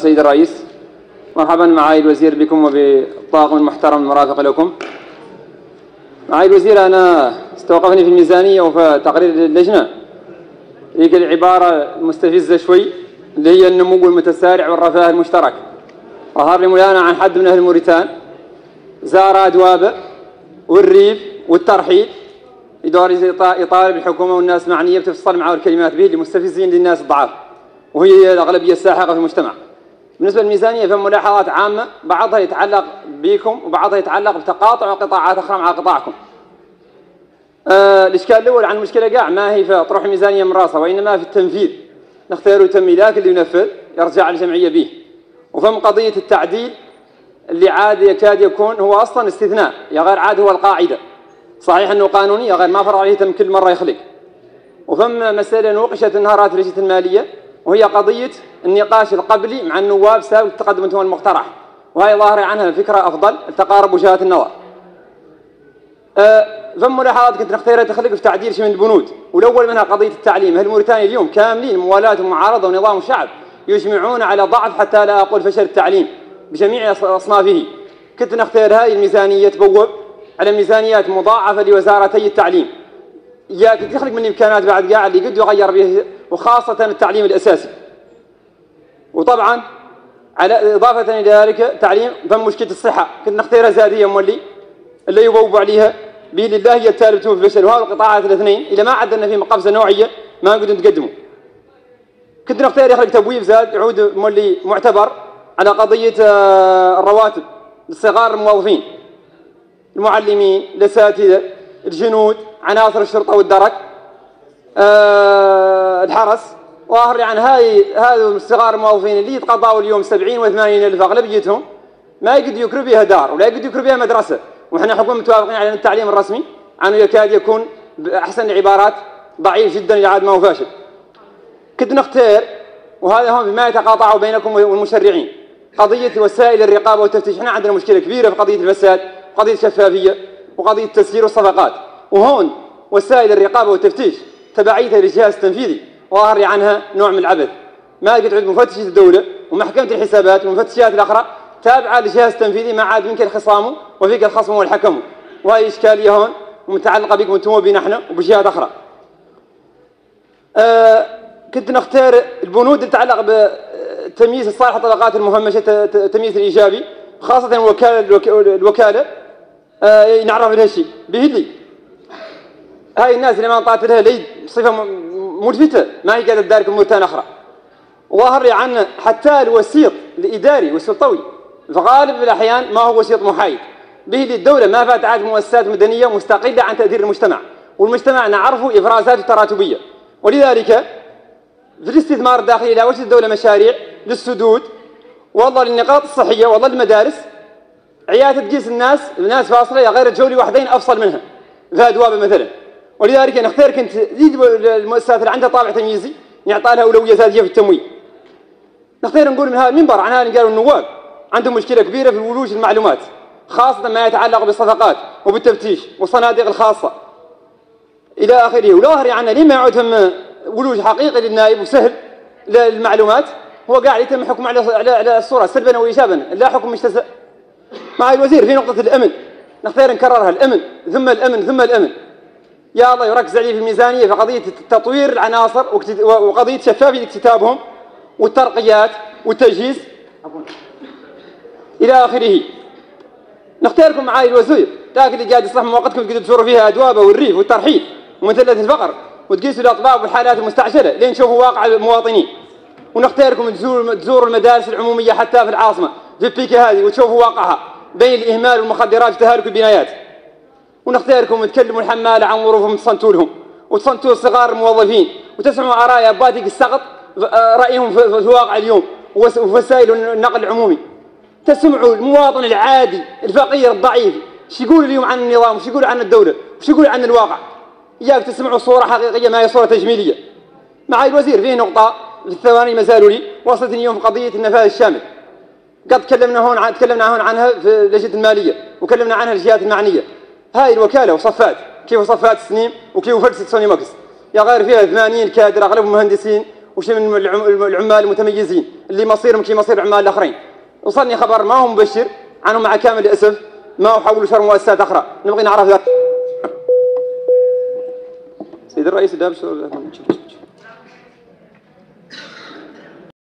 سيد الرئيس. مرحبا معالي الوزير بكم وبالطاقم المحترم المرافق لكم. معالي الوزير، أنا استوقفني في الميزانية وفي تقرير اللجنة ذيك العبارة المستفزة شوي اللي هي النمو المتسارع والرفاه المشترك. ظهر لي مولانا عن حد من أهل موريتان زار دوابة والريف والترحيل يدور يطالب الحكومة والناس معنية بتفصل معه الكلمات به اللي مستفزين للناس الضعاف وهي الأغلبية الساحقة في المجتمع. بالنسبة للميزانية فهم ملاحظات عامة، بعضها يتعلق بكم وبعضها يتعلق بتقاطع قطاعات أخرى مع قطاعكم. الإشكال الأول عن المشكلة قاع ما هي في طرح الميزانية من راسها، وإنما في التنفيذ. نختار ويتم ذاك اللي ينفذ يرجع الجمعية به. وفهم قضية التعديل اللي عاد يكاد يكون هو أصلا استثناء، يا غير عاد هو القاعدة. صحيح أنه قانوني، يا غير ما فرع عليه تم كل مرة يخلق. وفهم مسألة نوقشت النهارات في اللجنة المالية، وهي قضية النقاش القبلي مع النواب سابق التقدم أنتم المقترح، وهي ظاهرة عنها فكرة أفضل لتقارب وجهات النظر. فم ملاحظات كنت نختارها تخلق في تعديل شيء من البنود، والأول منها قضية التعليم. هل موريتانيا اليوم كاملين موالاة ومعارضة ونظام الشعب يجمعون على ضعف حتى لا أقول فشل التعليم بجميع أصنافه. كنت نختار هذه الميزانية تبوب على ميزانيات مضاعفة لوزارتي التعليم، ياك تخلق من إمكانات بعد قاع اللي قد يغير به، وخاصة التعليم الأساسي. وطبعا على إضافة إلى ذلك تعليم فم مشكلة الصحة كنت نختارها زادية مولي اللي يبوب عليها بإذن الله هي التالبة في فشل. وهذه القطاعات الاثنين إذا ما عدلنا فيهم قفزة نوعية ما نقدر نتقدموا. كنت نختار يخلق تبويب زاد يعود مولي معتبر على قضية الرواتب لصغار الموظفين، المعلمين، الأساتذة، الجنود، عناصر الشرطة والدرك، الحرس. ظاهر عن هذا الصغار الموظفين اللي يتقاضوا اليوم 70 و80 ألف أغلبيتهم ما يقدروا يكروا بها دار ولا يقدروا يكروا بها مدرسة. وإحنا حكومة متوافقين على التعليم الرسمي عنه يكاد يكون بأحسن العبارات ضعيف جدا يعاد ما هو فاشل. كنت نختار، وهذا هم بما يتقاطع بينكم والمشرعين، قضية وسائل الرقابة والتفتيش. احنا عندنا مشكلة كبيرة في قضية الفساد وقضية الشفافية وقضية التسيير والصفقات، وهون وسائل الرقابة والتفتيش تبعيتها للجهاز التنفيذي ظاهر عنها نوع من العبث. ما قد عند مفتشة الدولة ومحكمة الحسابات والمفتشات الأخرى تابعة للجهاز التنفيذي ما عاد منك الخصام وفيك الخصم والحكم، وهي إشكالية هون ومتعلقة بكم انتم وبين احنا وبجهات أخرى. كنت نختار البنود اللي تتعلق بتمييز الصالح الطبقات المهمشة، تمييز الإيجابي، خاصة الوكالة نعرف لها شيء بهدي. هاي الناس اللي ما انطعت لها ليد بصفة ملفتة ما هي قادرة تدارك موريتان أخرى. وظهر لي عنا حتى الوسيط الإداري والسلطوي في غالب الأحيان ما هو وسيط محايد. به الدولة ما فتحت مؤسسات مدنية مستقلة عن تأثير المجتمع، والمجتمع نعرفه إفرازات تراتبية. ولذلك في الاستثمار الداخلي لا وجد الدولة مشاريع للسدود والله للنقاط الصحية والله للمدارس، عيادة تقيس الناس فاصلة غير الجولي وحدين أفصل منها في دوابة مثلا. ولذلك نختار كنت زيد المؤسسات اللي عندها طابع تمييزي يعطى لها أولوية ذاتية في التمويل. نختار نقول من هذا المنبر عن هذا قالوا النواب عندهم مشكلة كبيرة في ولوج المعلومات، خاصة ما يتعلق بالصفقات وبالتفتيش والصناديق الخاصة إلى آخره. ولاهر عنا لما يعودهم ولوج حقيقي للنائب وسهل للمعلومات، هو قاعد يتم حكم على الصورة سلبا وإيجابا لا حكم مجتزأ. مع الوزير في نقطة الأمن نختار نكررها، الأمن ثم الأمن ثم الأمن. يا الله يركز عليه في الميزانية في قضية تطوير العناصر وقضية شفافية اكتتابهم والترقيات والتجهيز إلى آخره. نختاركم معاي الوزير لكن اللي قاعد يصلح مواقعكم تقدروا تزوروا فيها أدوابة والريف والترحيل ومثلث الفقر وتقيسوا الأطباء والحالات المستعجلة لين تشوفوا واقع المواطنين. ونختاركم تزوروا المدارس العمومية حتى في العاصمة في البيكة هذه وتشوفوا واقعها بين الإهمال والمخدرات وتهالك البنايات. ونختاركم تكلموا الحمالة عن ظروفهم تصنتوا لهم وتصنتوا صغار الموظفين وتسمعوا آراء أباتك السقط رأيهم في الواقع اليوم ووسائل النقل العمومي. تسمعوا المواطن العادي الفقير الضعيف شو يقول اليوم عن النظام وش يقول عن الدولة وش يقول عن الواقع. إياك تسمعوا صورة حقيقية ما هي صورة تجميلية. مع الوزير فيه نقطة في الثواني ما زالوا لي وصلتني اليوم في قضية النفاذ الشامل. قد تكلمنا هون عنها في لجنة المالية وكلمنا عنها الجهات المعنية. هاي الوكالة وصفات كيف صفات السنين وكيف فلسة سوني ماكس يا غير فيها 80 كادر أغلبهم مهندسين وش من العمال المتميزين اللي مصيرهم كي مصير العمال الاخرين. وصلني خبر ما هو مبشر عنهم مع كامل الاسف ما هو حولوا شر مؤسسات اخرى. نبغي نعرف ذلك. سيد الرئيس دابش